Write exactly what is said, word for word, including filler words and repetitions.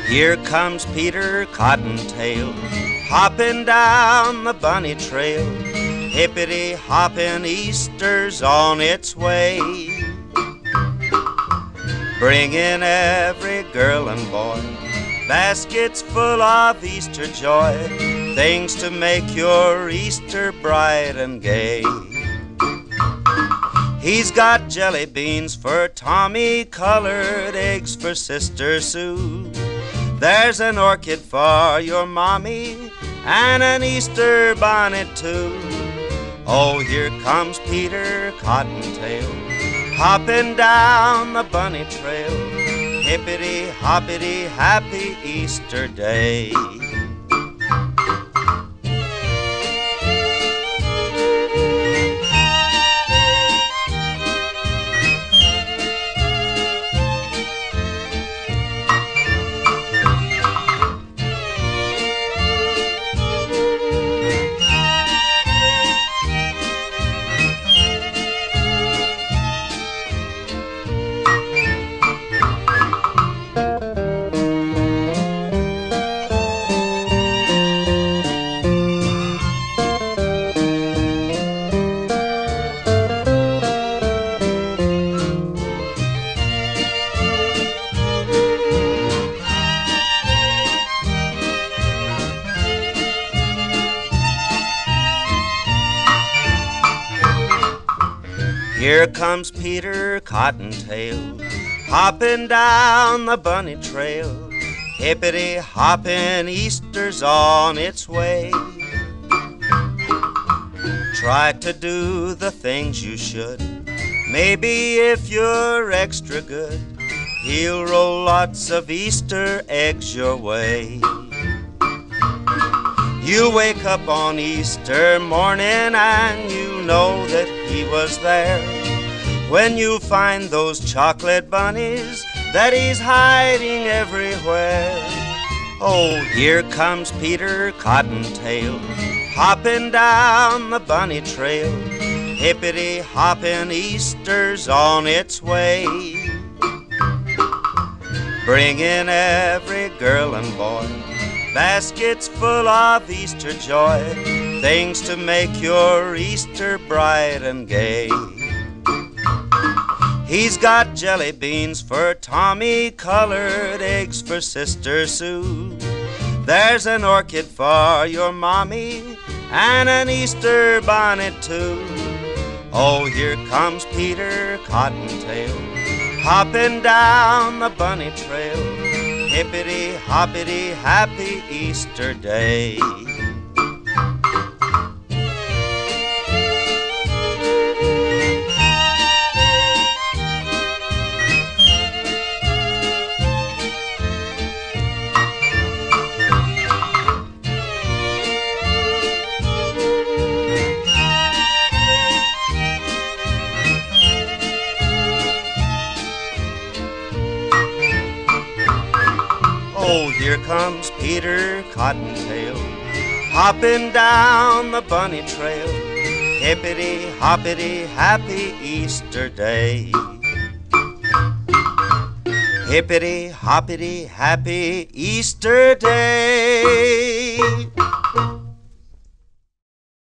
Here comes Peter Cottontail, hopping down the bunny trail. Hippity-hopping, Easter's on its way, bringing every girl and boy baskets full of Easter joy, things to make your Easter bright and gay. He's got jelly beans for Tommy, colored eggs for Sister Sue. There's an orchid for your mommy and an Easter bonnet too. Oh, here comes Peter Cottontail, hopping down the bunny trail. Hippity-hoppity, happy Easter day. Here comes Peter Cottontail, hopping down the bunny trail. Hippity-hopping, Easter's on its way. Try to do the things you should. Maybe if you're extra good, he'll roll lots of Easter eggs your way. You wake up on Easter morning and you know that he was there, when you find those chocolate bunnies that he's hiding everywhere. Oh, here comes Peter Cottontail, hopping down the bunny trail. Hippity-hopping, Easter's on its way, bringing every girl and boy baskets full of Easter joy, things to make your Easter bright and gay. He's got jelly beans for Tommy, colored eggs for Sister Sue. There's an orchid for your mommy and an Easter bonnet too. Oh, here comes Peter Cottontail, hopping down the bunny trail. Hippity-hoppity, happy Easter day. Oh, here comes Peter Cottontail, hopping down the bunny trail. Hippity-hoppity, happy Easter day. Hippity-hoppity, happy Easter day.